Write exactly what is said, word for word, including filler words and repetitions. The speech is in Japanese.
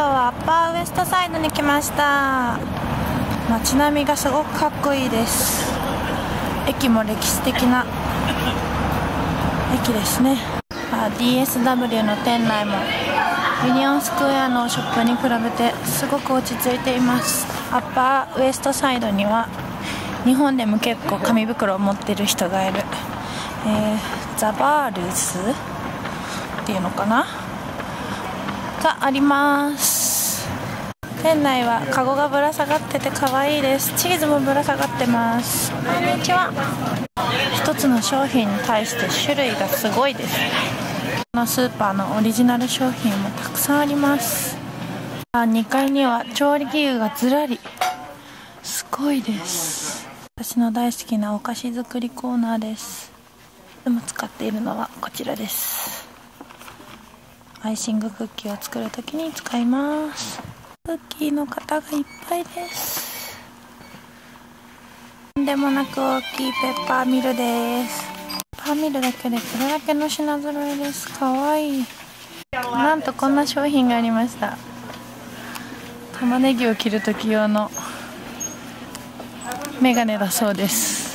今日はアッパーウエストサイドに来ました。街並みがすごくかっこいいです。駅も歴史的な駅ですね。あ ディーエスダブリュー の店内もユニオンスクエアのショップに比べてすごく落ち着いています。アッパーウエストサイドには日本でも結構紙袋を持ってる人がいる、えー、ザバールズっていうのかながあります。店内はカゴがぶら下がってて可愛いです。チーズもぶら下がってます。こんにちは。一つの商品に対して種類がすごいです。このスーパーのオリジナル商品もたくさんあります。にかいには調理器具がずらり、すごいです。私の大好きなお菓子作りコーナーです。いつも使っているのはこちらです。アイシングクッキーを作るときに使います。クッキーの型がいっぱいです。とんでもなく大きいペッパーミルです。ペッパーミルだけでこれだけの品揃えです。かわいい。なんとこんな商品がありました。玉ねぎを切るとき用のメガネだそうです。